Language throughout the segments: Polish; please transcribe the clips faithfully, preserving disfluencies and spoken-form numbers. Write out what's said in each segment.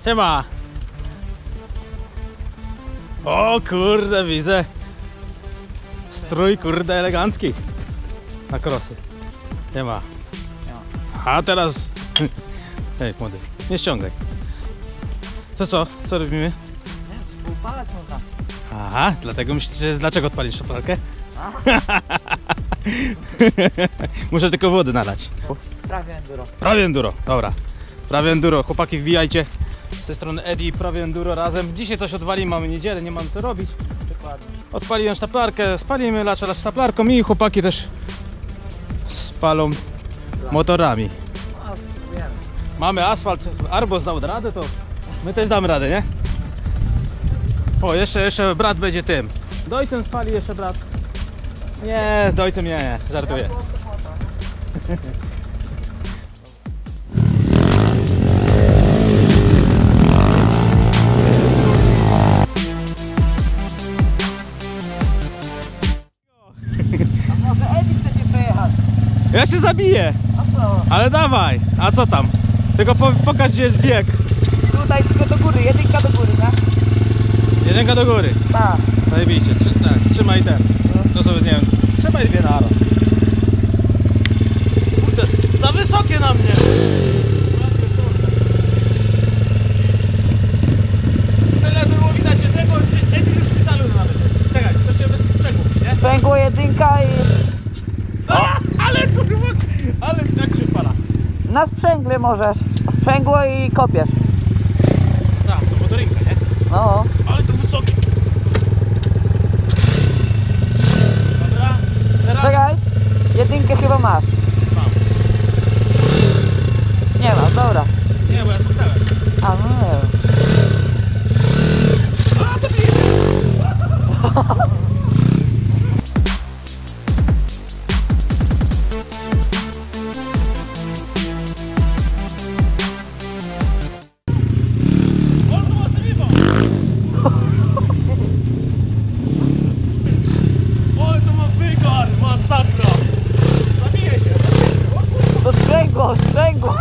Siema. O kurde, widzę. Strój kurde elegancki. Na krosy. Siema. A teraz... Hej młody, nie ściągaj. To co? Co robimy? Upalać można. Aha, dlatego myślisz, że dlaczego odpalisz szopalkę? Muszę tylko wody nalać. Prawie enduro. Prawie enduro, dobra. Prawie enduro, chłopaki wbijajcie. Z tej strony Edi i prawie enduro razem. Dzisiaj coś odwalimy, mamy niedzielę, nie mamy co robić. Dokładnie. Odpaliłem sztaplarkę, spalimy lacza sztaplarką i chłopaki też spalą motorami. No, spróbujemy. Mamy asfalt, Arbos dał radę, to my też damy radę, nie? O, jeszcze, jeszcze brat będzie tym. Dojcem spali jeszcze brat. Nie, dojcem nie, nie, żartuję. A może Edi chce się przejechać? Ja się zabiję, A co? ale dawaj. A co tam? Tylko po, pokaż, gdzie jest bieg. Tutaj tylko do góry, jedynka do góry, nie? Jedynka do góry. Tak. Zajebiście, Trzy, tak, trzymaj ten. To sobie, nie wiem, trzymaj dwie naraz. Kurde, za wysokie na mnie. Tyle było widać jednego, Edi już w szpitalu nawet. Czekaj, to się bez sprzęgło, nie? Sprzęgło jedynka i... A, ale kurwa, ale tak się para. Na sprzęgle możesz. Sprzęgło i kopiesz. Tak, to motorynka, nie? No. Ale to wysokie. Dobra, teraz... Czekaj. Jedynkę chyba masz. Mam. Nie ma, dobra. Nie, bo ja słuchałem. A no nie wiem. A, to nie ale to ma wygar, masakra. Zabiję się. To sprzęgło, sprzęgło.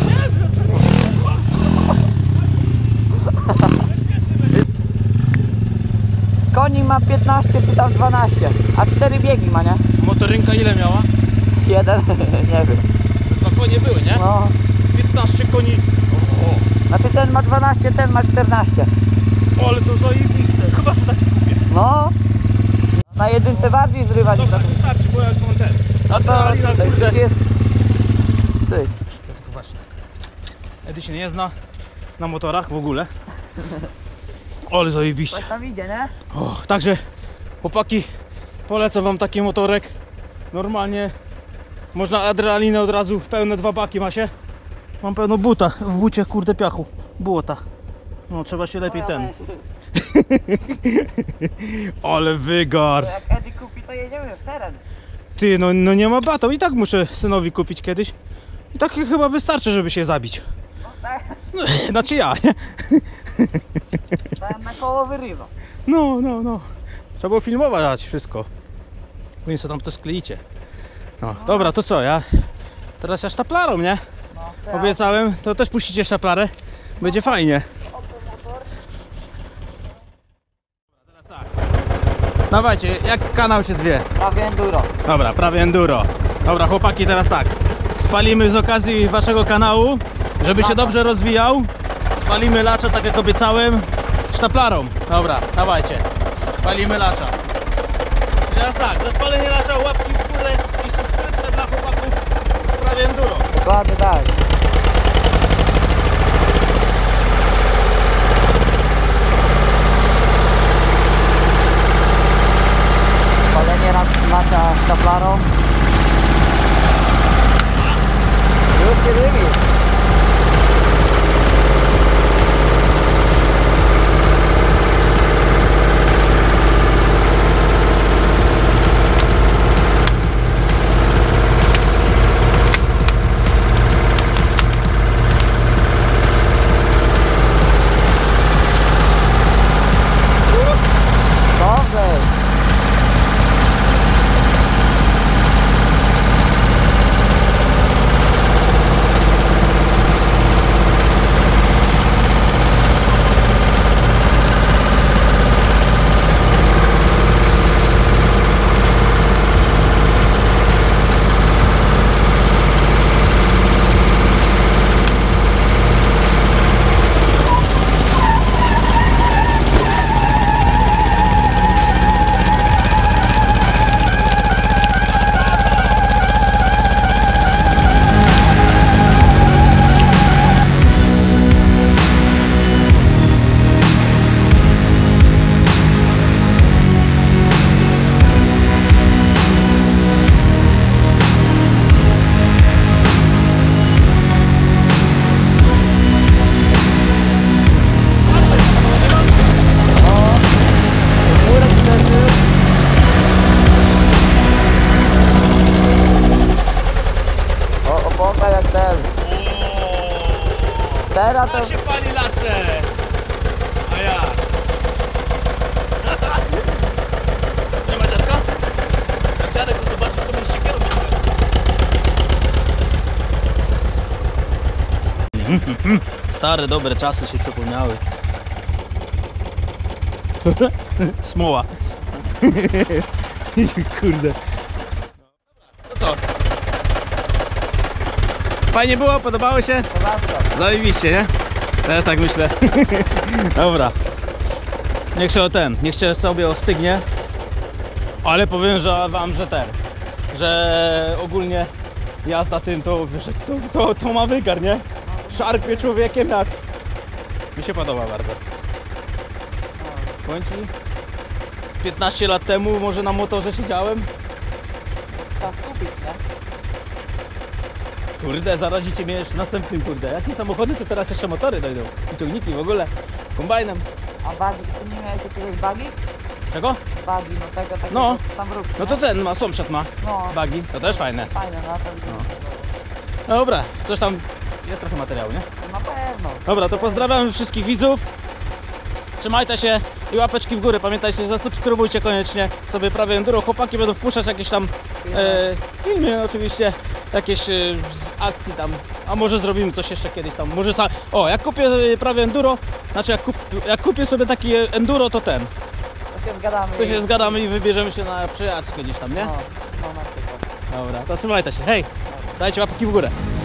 Koni ma piętnaście czy tam dwanaście, a cztery biegi ma, nie? Motorynka ile miała? Jeden, nie wiem. Dwa konie były, nie? No. piętnaście koni. O, Znaczy ten ma dwanaście, ten ma czternaście. ale to zajebiste. Chyba sobie taki kupię. No. Na jedynce bardziej zrywa niż na Dobra, tym. wystarczy, bo ja już mam ten. No to Adrenalina, tutaj kurde. jest... Cyk. Tylko właśnie. Edi się nie zna na motorach w ogóle. Ale zajebiście. Coś tam idzie, nie? O, także chłopaki, polecam wam taki motorek. Normalnie można adrenalinę od razu w pełne dwa baki ma się. Mam pełno buta, w bucie kurde piachu, błota. No trzeba się lepiej ten. Ale wygar. Jak Edi kupi, to jedziemy w teren. Ty, no, no nie ma bata, i tak muszę synowi kupić kiedyś. I tak chyba wystarczy, żeby się zabić. No tak, No, znaczy ja, nie? tak na koło wyrywa. No, no, no. Trzeba było filmować wszystko. Później sobie tam to skleicie. No, dobra, to co, ja teraz ja sztaplarą, nie? No, teraz. Obiecałem, to też puścicie sztaplarę. Będzie fajnie. Teraz tak. Dawajcie, jak kanał się zwie? Prawie enduro. Dobra, prawie enduro. Dobra, chłopaki, teraz tak. Spalimy z okazji waszego kanału, żeby się dobrze rozwijał. Spalimy lacza, tak jak obiecałem, sztaplarą. Dobra, dawajcie. Palimy lacza. I teraz tak, za spalenie lacza łapki w górę i subskrypcja dla chłopaków z prawie enduro. Dokładnie tak. Palenie lacza sztaplarą. Już się dymi. Teraz to... Tak się pali lacze! A ja! Nie ma dziadka? Jak dziadek to zobaczy, to będzie się kierował. Stare, dobre czasy się przypomniały. Smoła. Kurde. No co? Fajnie było? Podobało się? Zajebiście, nie? Też tak myślę. Dobra. Niech się o ten, niech się sobie ostygnie. Ale powiem, że wam, że ten, że ogólnie jazda tym to, wiesz, to, to, to ma wygar, nie? Szarpie człowiekiem jak... Mi się podoba bardzo. Powiem ci, z piętnaście lat temu może na motorze siedziałem. Trzeba skupić, nie? Kurde, zarazicie mnie jeszcze następnym, kurde. Jakie samochody, to teraz jeszcze motory dojdą. I ciągniki w ogóle. Kombajnem. A bagi, ty nie miałeś jakiegoś bagi? Czego? Bagi, no tego takiego No. tam wróg, No to ten ma, sąsiad ma. No. Bagi, to też fajne. Fajne, no to widzę. No. Dobra, coś tam jest trochę materiału, nie? Na pewno. Dobra, to pozdrawiam wszystkich widzów. Trzymajcie się i łapeczki w górę. Pamiętajcie, zasubskrybujcie koniecznie sobie prawie enduro. Chłopaki będą wpuszczać jakieś tam e, filmy oczywiście, jakieś e, z akcji tam. A może zrobimy coś jeszcze kiedyś tam. Może sa... O, jak kupię e, prawie enduro, znaczy jak, kup, jak kupię sobie taki enduro, to ten. To się zgadamy. To się i- zgadamy i wybierzemy się na przejażdżkę gdzieś tam, nie? No, no na przykład. Dobra, to trzymajcie się. Hej, dajcie łapki w górę.